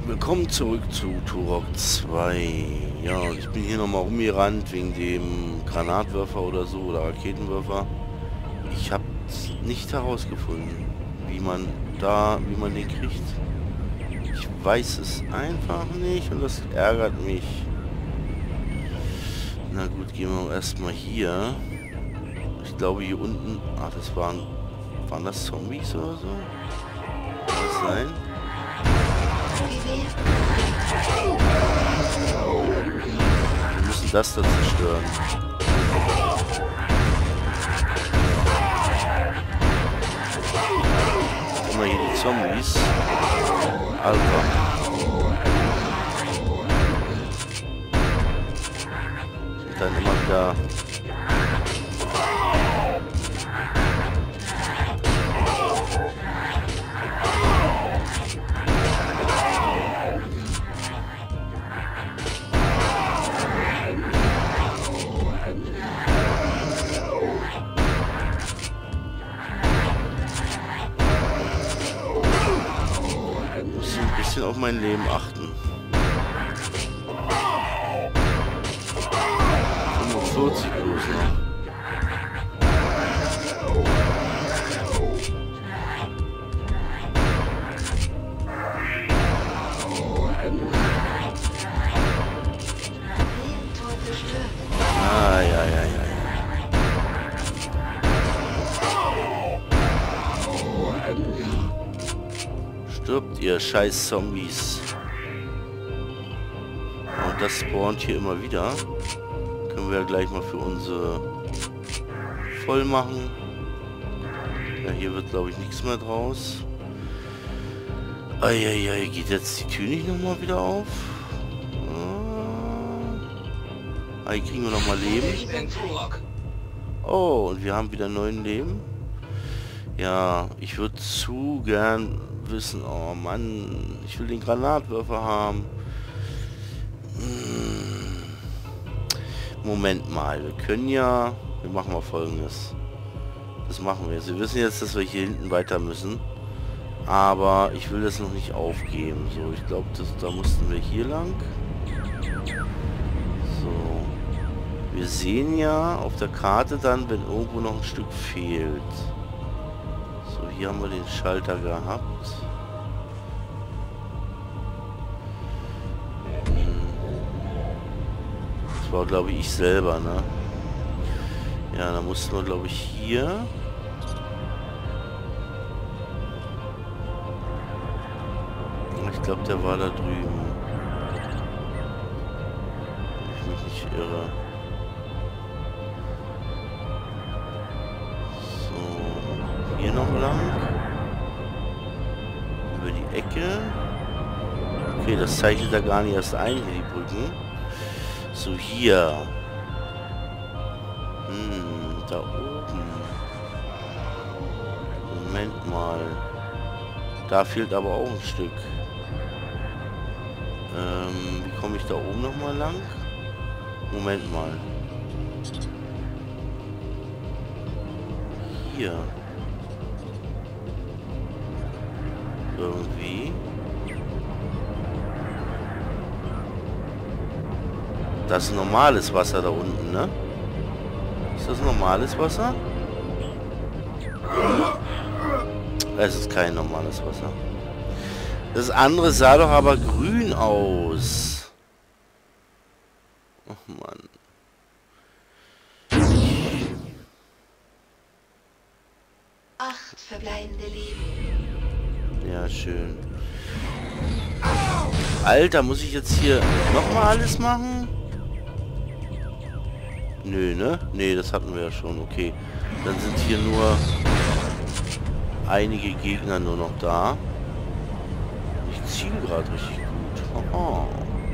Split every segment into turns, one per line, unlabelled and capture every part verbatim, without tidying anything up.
Willkommen zurück zu Turok zwei. Ja, und ich bin hier nochmal rumgerannt wegen dem Granatwerfer oder so oder Raketenwerfer. Ich habe nicht herausgefunden, wie man da, wie man den kriegt. Ich weiß es einfach nicht und das ärgert mich. Na gut, gehen wir erstmal hier. Ich glaube hier unten, ach das waren, waren das Zombies oder so? Kann das sein? Wir müssen das da zerstören. Immer hier die Zombies. Alter. Sind dann immer wieder... auf mein Leben achten. fünfundvierzig bloß noch. Ah, ja, ja, ja, ja. Stirbt ihr scheiß Zombies. Und das spawnt hier immer wieder. Können wir ja gleich mal für unsere voll machen. Ja, hier wird glaube ich nichts mehr draus. Eieiei, geht jetzt die Tür nicht nochmal wieder auf? Ah, hier kriegen wir nochmal Leben. Oh, und wir haben wieder neun Leben. Ja, ich würde zu gern wissen, oh Mann, ich will den Granatwerfer haben. Hm. Moment mal, wir können ja, wir machen mal Folgendes. Das machen wir jetzt. Wir wissen jetzt, dass wir hier hinten weiter müssen, aber ich will das noch nicht aufgeben. So, ich glaube, da mussten wir hier lang. So, wir sehen ja auf der Karte dann, wenn irgendwo noch ein Stück fehlt. So, hier haben wir den Schalter gehabt. Das war, glaube ich, ich selber, ne? Ja, da mussten wir, glaube ich, hier. Ich glaube, der war da drüben. Wenn ich mich nicht irre. Hier noch lang. Über die Ecke. Okay, das zeichnet da gar nicht erst ein, hier die Brücken. So, hier. Hm, da oben. Moment mal. Da fehlt aber auch ein Stück. Ähm, wie komme ich da oben noch mal lang? Moment mal. Hier. Irgendwie. Das ist normales Wasser da unten, ne? Ist das normales Wasser? Es ist kein normales Wasser. Das andere sah doch aber grün aus. Oh Mann.
Acht verbleibende Leben.
Ja, schön. Alter, muss ich jetzt hier nochmal alles machen? Nö, ne? Nee, das hatten wir ja schon. Okay. Dann sind hier nur einige Gegner nur noch da. Ich ziele gerade richtig gut. Aha.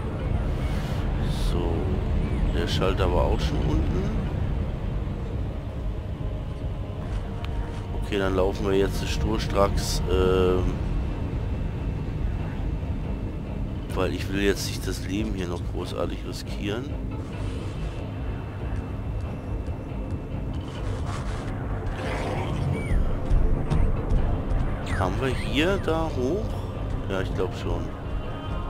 So. Der Schalter war auch schon unten. Okay, dann laufen wir jetzt schnurstracks, ähm, weil ich will jetzt nicht das Leben hier noch großartig riskieren. Haben wir hier da hoch? Ja, ich glaube schon.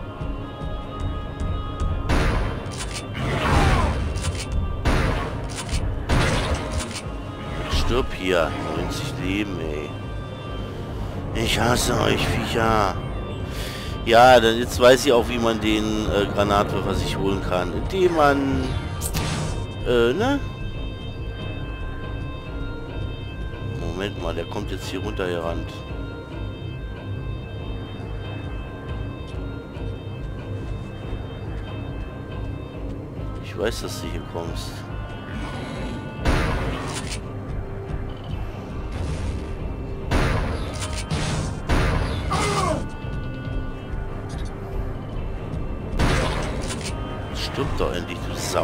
stirb hier. neunzig Leben, ey. Ich hasse euch, Viecher. Ja, dann jetzt weiß ich auch, wie man den äh, Granatwerfer sich holen kann. Indem man... Äh, ne? Moment mal, der kommt jetzt hier runtergerannt. Ich weiß, dass du hier kommst. Stimmt doch endlich, du Sau.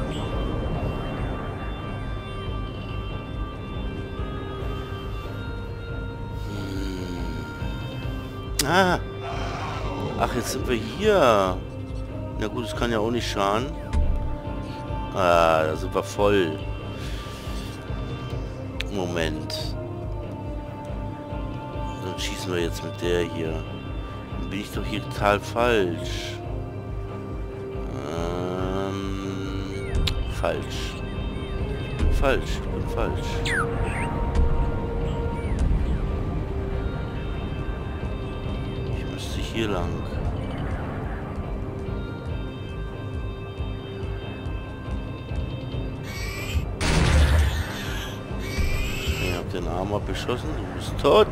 Hm. Ah. Ach, jetzt sind wir hier. Na gut, es kann ja auch nicht schaden. Ah, da sind wir voll. Moment. Dann schießen wir jetzt mit der hier. Dann bin ich doch hier total falsch. Ähm, falsch. Ich bin falsch, ich bin falsch. Ich müsste hier lang. Den Arm abgeschossen, du bist tot.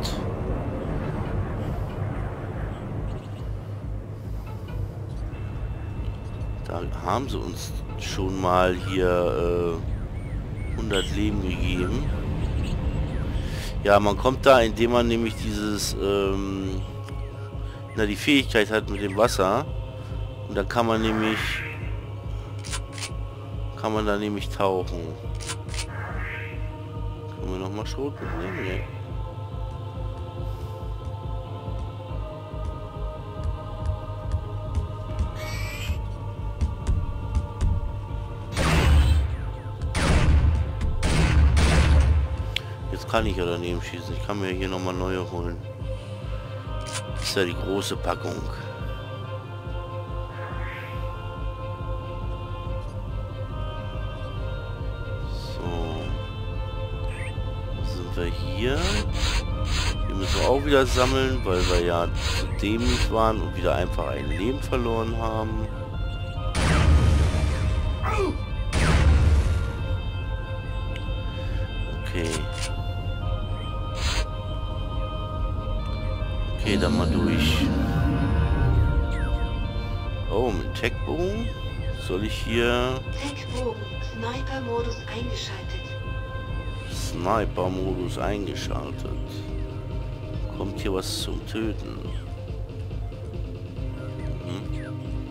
Da haben sie uns schon mal hier äh, hundert Leben gegeben. Ja, man kommt da, indem man nämlich dieses, ähm, na, die Fähigkeit hat mit dem Wasser. Und dann kann man nämlich, kann man da nämlich tauchen. Können wir nochmal Schrot mitnehmen? Nee. Jetzt kann ich ja daneben schießen. Ich kann mir hier nochmal neue holen. Das ist ja die große Packung. Wir hier. Hier müssen wir auch wieder sammeln, weil wir ja zu dämlich waren und wieder einfach ein Leben verloren haben. Okay. Okay, dann mal durch. Oh, mit Tech-Bogen. Soll ich hier...
Tech-Bogen, Sniper-Modus eingeschaltet.
Sniper-Modus eingeschaltet. Kommt hier was zum Töten? Mhm.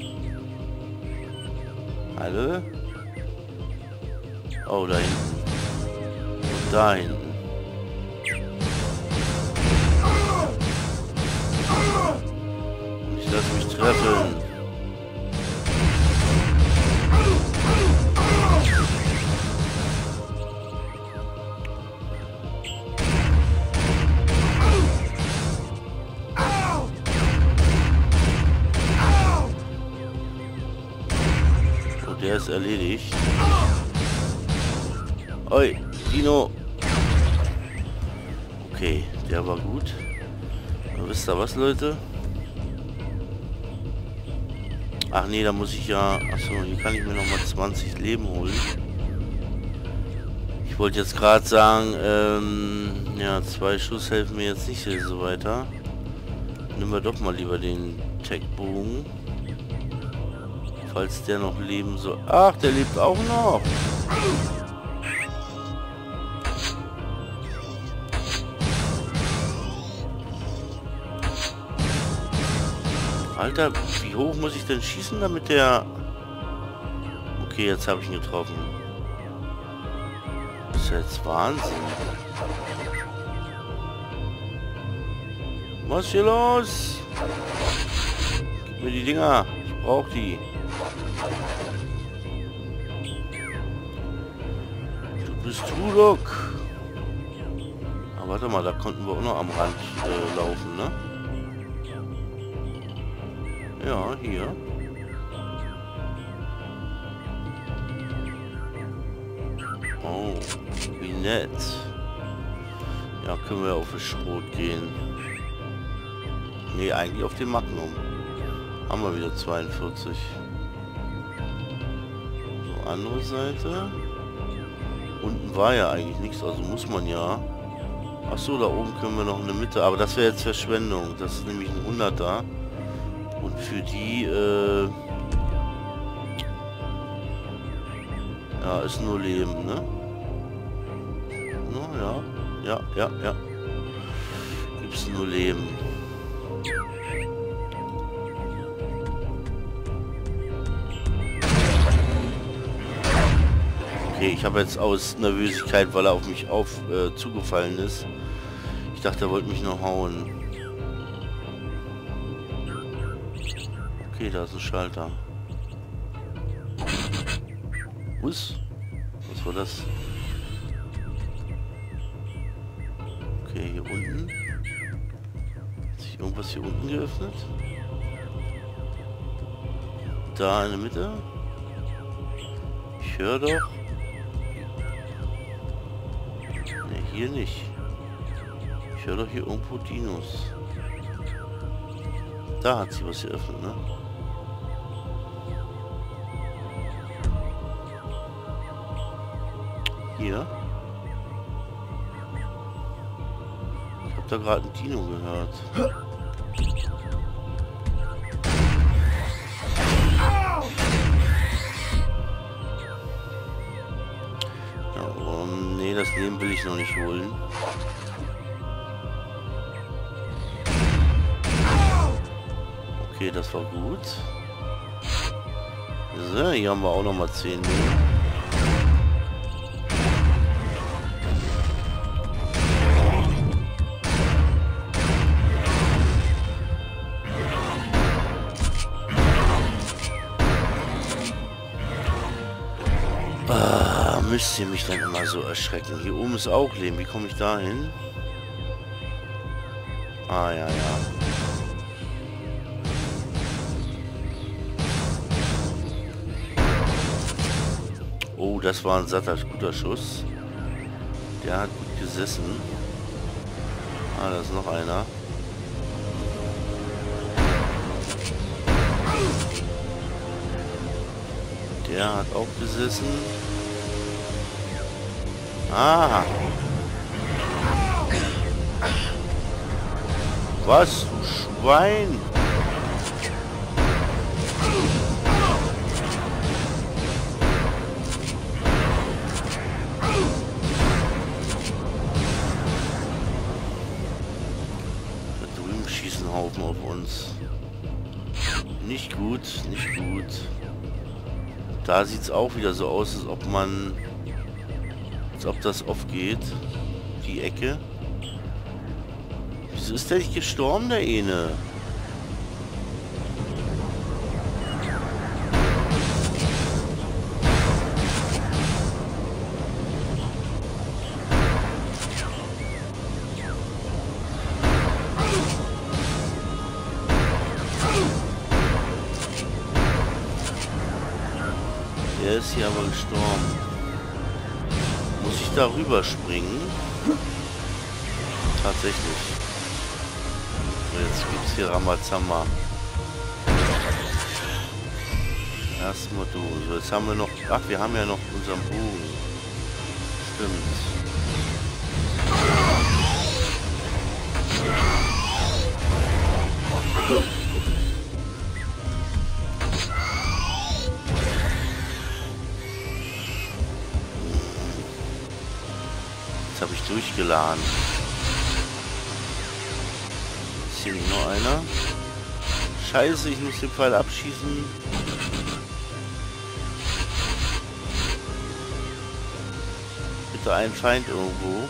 Alle? Oh, da hinten. Und da hinten. Und ich lasse mich treffen. Der ist erledigt. Oi, Dino. Okay, der war gut. Aber wisst ihr was, Leute? Ach nee, da muss ich ja... Achso, hier kann ich mir noch mal zwanzig Leben holen. Ich wollte jetzt gerade sagen, ähm, ja, zwei Schuss helfen mir jetzt nicht so weiter. Nehmen wir doch mal lieber den Tech-Bogen. Falls der noch leben soll. Ach, der lebt auch noch. Alter, wie hoch muss ich denn schießen, damit der... Okay, jetzt habe ich ihn getroffen. Das ist jetzt Wahnsinn. Was ist hier los? Gib mir die Dinger. Ich brauche die. Du bist Turok. Aber warte mal, da konnten wir auch noch am Rand äh, laufen, ne? Ja, hier. Oh, wie nett. Ja, können wir auf den Schrot gehen. Nee, eigentlich auf den Magnum. Haben wir wieder zweiundvierzig. So, andere Seite. Unten war ja eigentlich nichts, also muss man ja... Ach so, da oben können wir noch eine Mitte. Aber das wäre jetzt Verschwendung. Das ist nämlich ein hunderter. Und für die... Äh ja, ist nur Leben, ne? No, ja. Ja, ja, ja. Gibt's nur Leben. Okay, ich habe jetzt aus Nervösigkeit, weil er auf mich auf äh, zugefallen ist. Ich dachte, er wollte mich noch hauen. Okay, da ist ein Schalter. Was? Was war das? Okay, hier unten. Hat sich irgendwas hier unten geöffnet? Da in der Mitte? Ich höre doch. Ne, hier nicht. Ich höre doch hier irgendwo Dinos. Da hat sie was geöffnet, ne? Hier. Ich habe da gerade ein Dino gehört. Ja, um, nee, das Leben will ich noch nicht holen. Okay, das war gut. So, hier haben wir auch noch mal zehn Leben. Ah, müsst ihr mich dann immer so erschrecken. Hier oben ist auch Leben. Wie komme ich da hin? Ah, ja, ja. Oh, das war ein satter, guter Schuss. Der hat gut gesessen. Ah, da ist noch einer. Der hat auch gesessen. Ah. Was, du Schwein? Da drüben schießen Haufen auf uns. Nicht gut, nicht gut. Da sieht es auch wieder so aus, als ob man... Als ob das aufgeht. Die Ecke. Wieso ist der nicht gestorben, der eine? Der ist hier aber gestorben. Muss ich da rüber springen? Tatsächlich. So, jetzt gibt es hier Ramazamba. Erstmal du. So, jetzt haben wir noch... Ach, wir haben ja noch unseren Bogen. Stimmt. Jetzt habe ich durchgeladen. Ist hier nicht nur einer? Scheiße, ich muss den Pfeil abschießen. Bitte ein Feind irgendwo.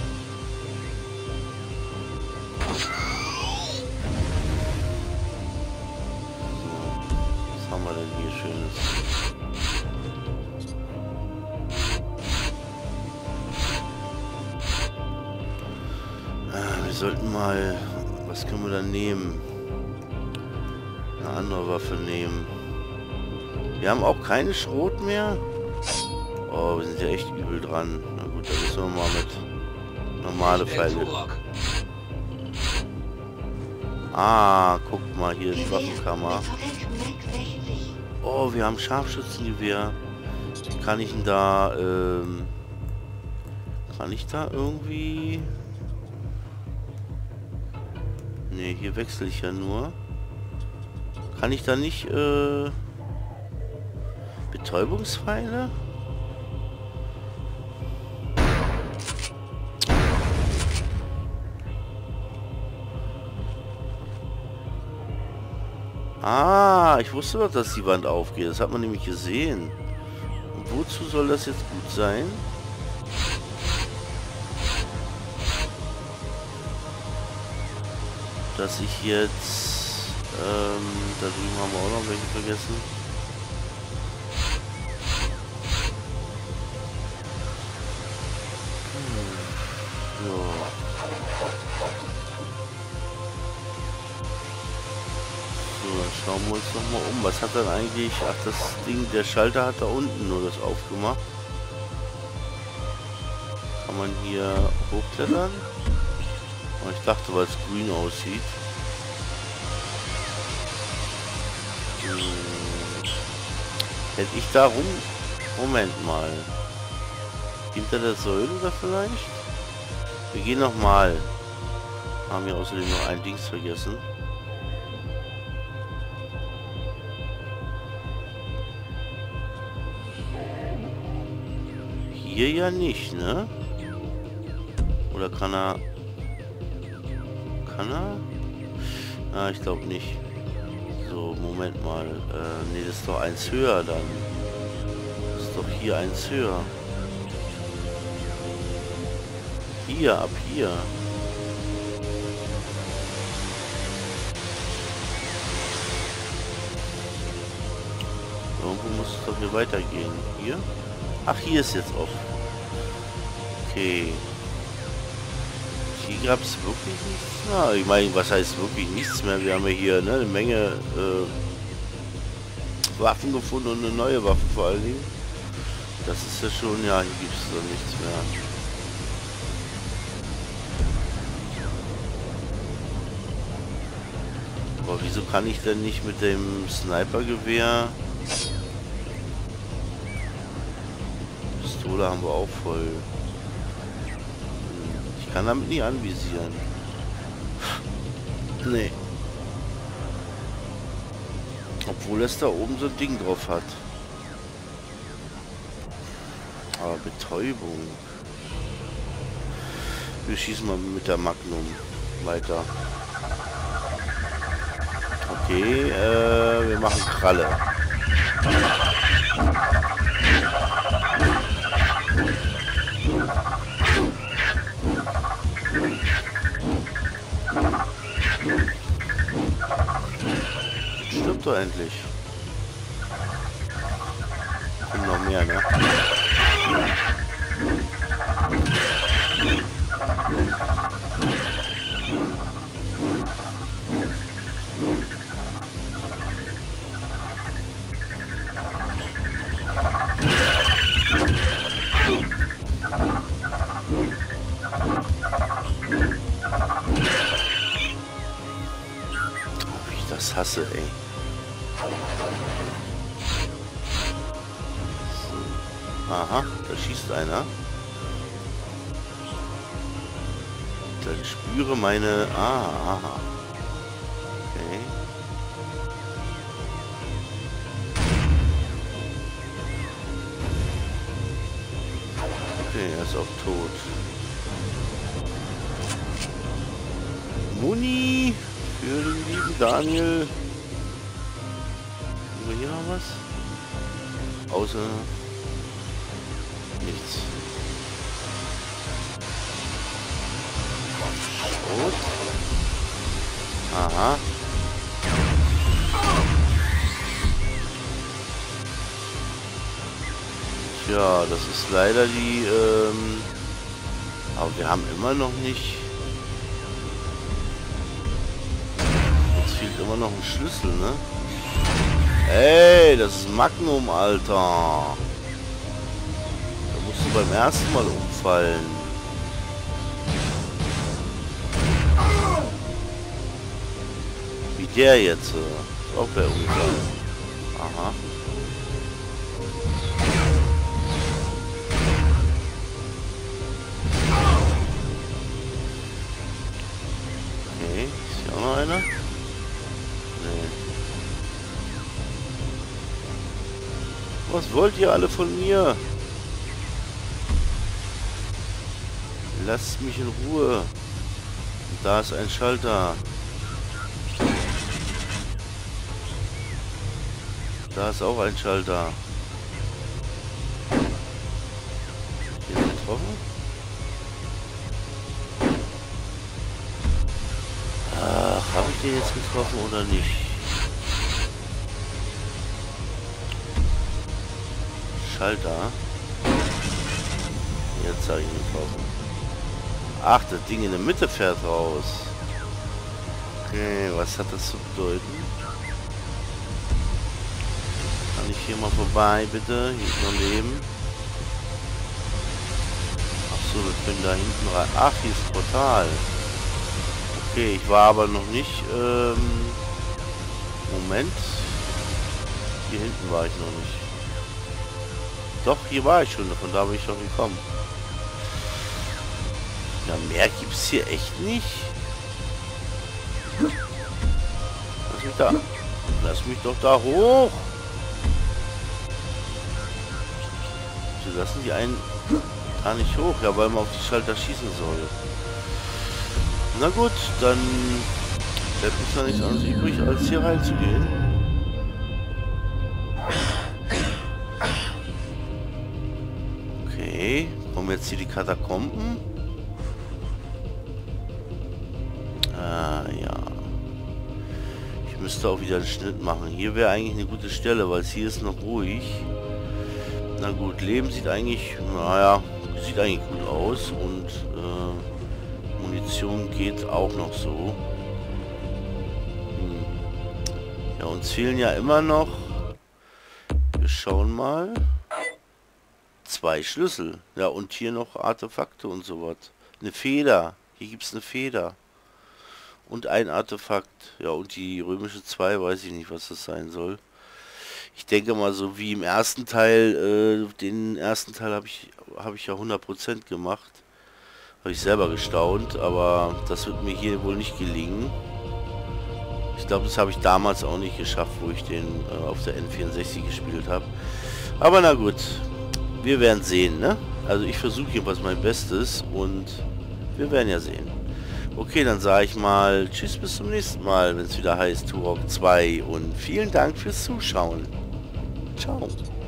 So, was haben wir denn hier Schönes? Wir sollten mal... Was können wir dann nehmen? Eine andere Waffe nehmen. Wir haben auch keine Schrot mehr. Oh, wir sind ja echt übel dran. Na gut, da müssen wir mal mit Normale Pfeile. Ah, guck mal, hier die Waffenkammer. Oh, wir haben Scharfschützengewehr. Kann ich denn da, ähm... Kann ich da irgendwie... Ne, hier wechsle ich ja nur. Kann ich da nicht, äh... Betäubungspfeile? Ah, ich wusste doch, dass die Wand aufgeht. Das hat man nämlich gesehen. Und wozu soll das jetzt gut sein? Dass ich jetzt... Ähm, da drüben haben wir auch noch welche vergessen. Hm. So. So, dann schauen wir uns noch mal um. Was hat dann eigentlich... Ach, das Ding, der Schalter hat da unten nur das aufgemacht. Kann man hier hochklettern? Oh, ich dachte, weil es grün aussieht. Hm. Hätte ich da rum... Moment mal. Hinter der Säule da vielleicht? Wir gehen noch mal. Haben wir außerdem noch ein Dings vergessen. Hier ja nicht, ne? Oder kann er... Kann er? Ah, ich glaube nicht. So, Moment mal. Äh, ne, das ist doch eins höher dann. Das ist doch hier eins höher. Hier, ab hier. Irgendwo muss es doch hier weitergehen. Hier? Ach, hier ist jetzt offen. Okay. Hier gab es wirklich nichts. Na, ich meine, was heißt wirklich nichts mehr? Wir haben ja hier ne, eine Menge äh, Waffen gefunden und eine neue Waffe vor allen Dingen. Das ist ja schon, ja, hier gibt es doch nichts mehr. Aber wieso kann ich denn nicht mit dem Snipergewehr... Pistole haben wir auch voll. Ich kann damit nie anvisieren. Nee. Obwohl es da oben so ein Ding drauf hat. Aber Betäubung. Wir schießen mal mit der Magnum weiter. Okay, äh, wir machen Kralle. Stirbt doch endlich. Und noch mehr, ne? Wie ich das hasse, ey. Aha, da schießt einer. Dann spüre meine... Ah, aha. Okay. Okay, er ist auch tot. Muni für den lieben Daniel. Haben wir hier noch was? Außer... nichts. Gut. Aha. Tja, das ist leider die, ähm... aber wir haben immer noch nicht... Uns fehlt immer noch ein Schlüssel, ne? Ey, das ist Magnum, Alter. Da musst du beim ersten Mal umfallen. der jetzt? Äh, auch bei ungefähr. Aha. Okay, ist hier auch noch einer? Nee. Was wollt ihr alle von mir? Lasst mich in Ruhe. Und da ist ein Schalter. Da ist auch ein Schalter. Hier ist getroffen. Ach, habe ich den jetzt getroffen oder nicht? Schalter. Jetzt habe ich ihn getroffen. Ach, das Ding in der Mitte fährt raus. Okay, was hat das zu bedeuten? Kann ich hier mal vorbei, bitte? Hier ist noch Leben. Ach so, wir können da hinten rein. Ach, hier ist ein Portal. Okay, ich war aber noch nicht... Ähm, Moment. Hier hinten war ich noch nicht. Doch, hier war ich schon. Von da bin ich schon gekommen. Ja, mehr gibt es hier echt nicht. Lass mich da. Lass mich doch da hoch. Sie lassen die einen gar nicht hoch, ja, weil man auf die Schalter schießen soll. Na gut, dann bleibt uns da nichts anderes übrig, als hier reinzugehen. Okay, kommen jetzt hier die Katakomben? Ah, ja. Ich müsste auch wieder einen Schnitt machen. Hier wäre eigentlich eine gute Stelle, weil es hier ist noch ruhig. Na gut, Leben sieht eigentlich, naja, sieht eigentlich gut aus und äh, Munition geht auch noch so. Hm. Ja, uns fehlen ja immer noch, wir schauen mal, zwei Schlüssel. Ja, und hier noch Artefakte und sowas. Eine Feder, hier gibt es eine Feder. Und ein Artefakt. Ja, und die römische zwei, weiß ich nicht, was das sein soll. Ich denke mal, so wie im ersten Teil, äh, den ersten Teil habe ich, hab ich ja hundert Prozent gemacht. Habe ich selber gestaunt, aber das wird mir hier wohl nicht gelingen. Ich glaube, das habe ich damals auch nicht geschafft, wo ich den äh, auf der N vierundsechzig gespielt habe. Aber na gut, wir werden sehen, ne? Also ich versuche jedenfalls mein Bestes und wir werden ja sehen. Okay, dann sage ich mal tschüss, bis zum nächsten Mal, wenn es wieder heißt Turok zwei und vielen Dank fürs Zuschauen. Ciao.